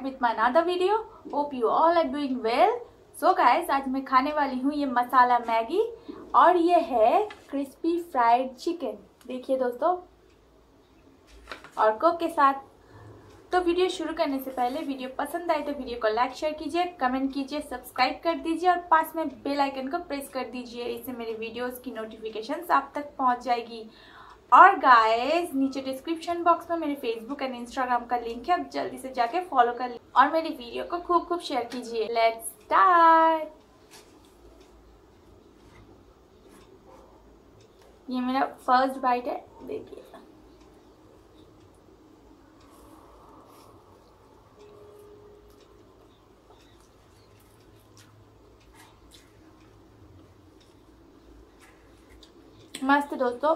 with my another video. Hope you all are doing well. So guys, आज मैं खाने वाली हूँ ये मसाला मैगी और ये है क्रिस्पी फ्राइड चिकन। देखिए दोस्तों, और कोक के साथ। तो वीडियो शुरू करने से पहले वीडियो पसंद आए तो वीडियो को लाइक शेयर कीजिए, कमेंट कीजिए, सब्सक्राइब कर दीजिए और पास में बेल आइकन को प्रेस कर दीजिए। इससे मेरे वीडियोस की नोटिफिकेशंस आप तक पहुंच जाएगी। और गाइस, नीचे डिस्क्रिप्शन बॉक्स में मेरे फेसबुक एंड इंस्टाग्राम का लिंक है, आप जल्दी से जाके फॉलो कर लीजिए और मेरी वीडियो को खूब खूब शेयर कीजिए। Let's start. ये मेरा फर्स्ट बाइट है, देखिए। मस्त दोस्तों।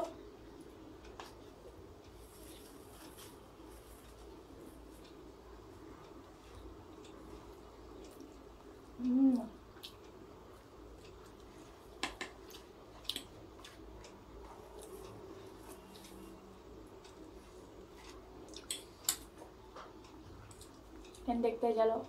देखते चलो।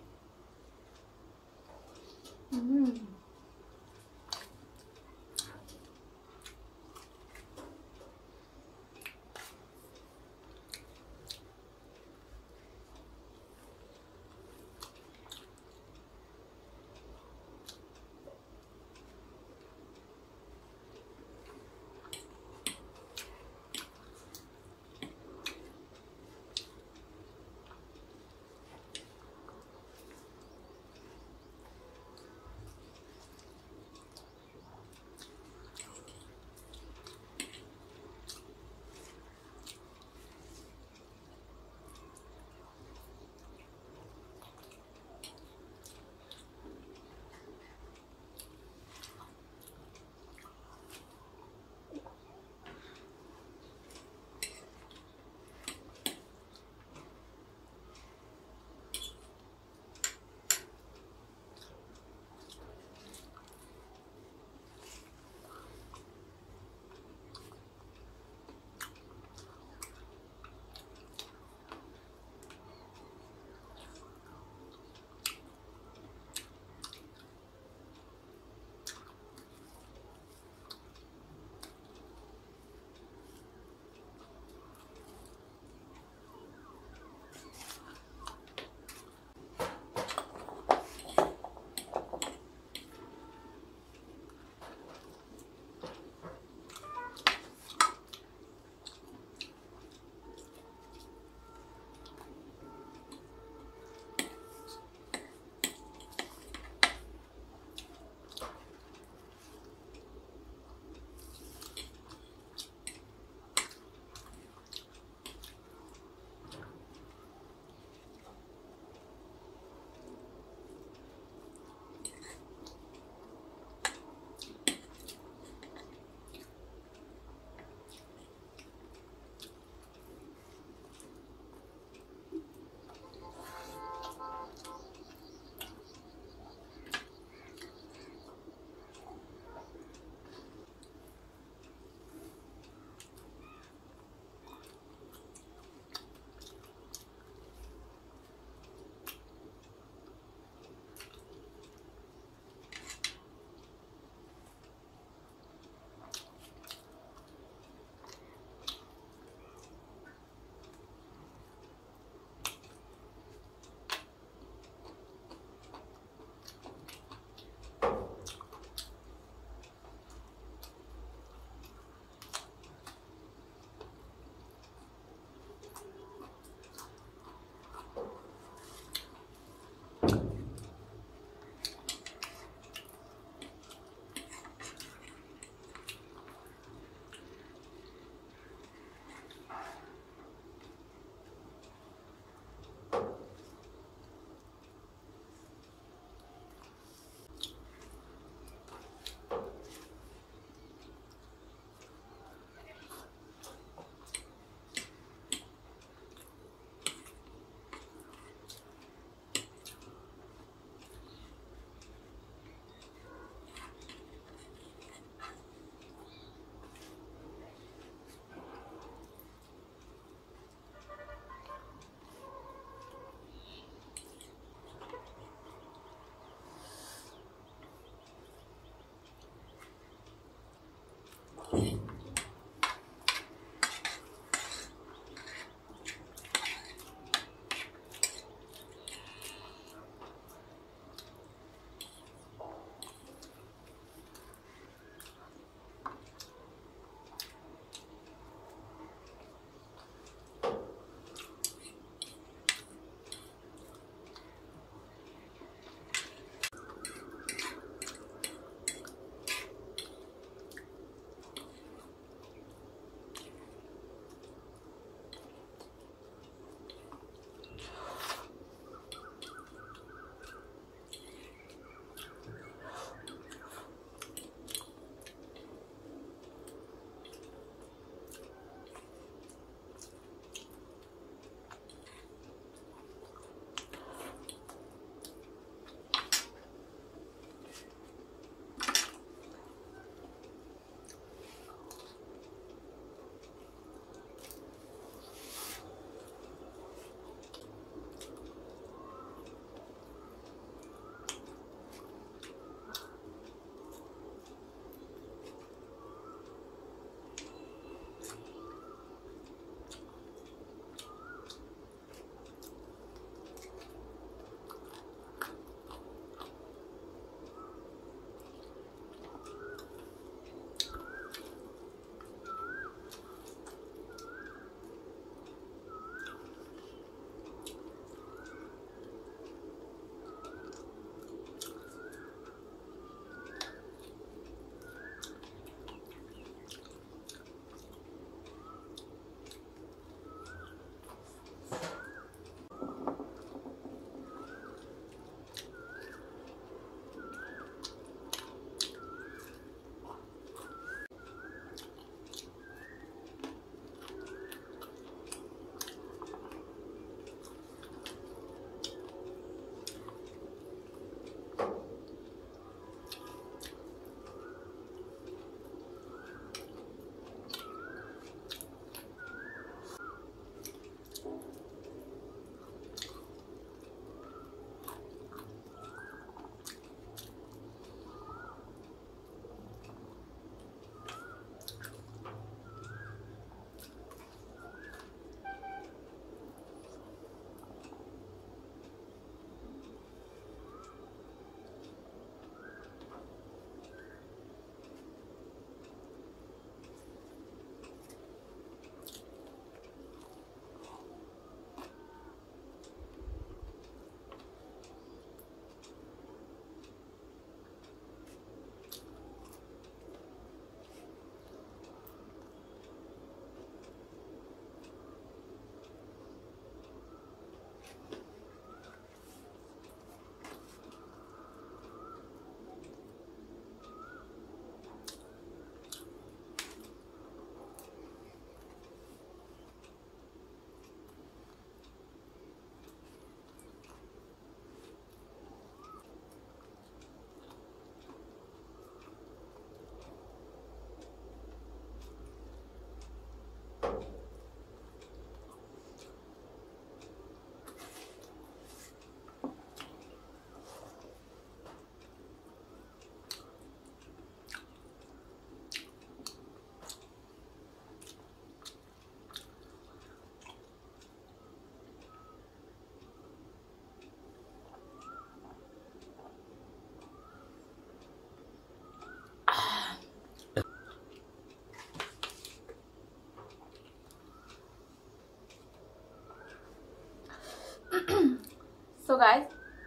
सो गाइस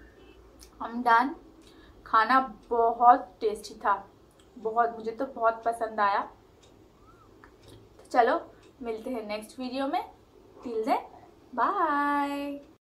हम डन। खाना बहुत टेस्टी था, बहुत, मुझे तो बहुत पसंद आया। तो चलो मिलते हैं नेक्स्ट वीडियो में। Till then bye.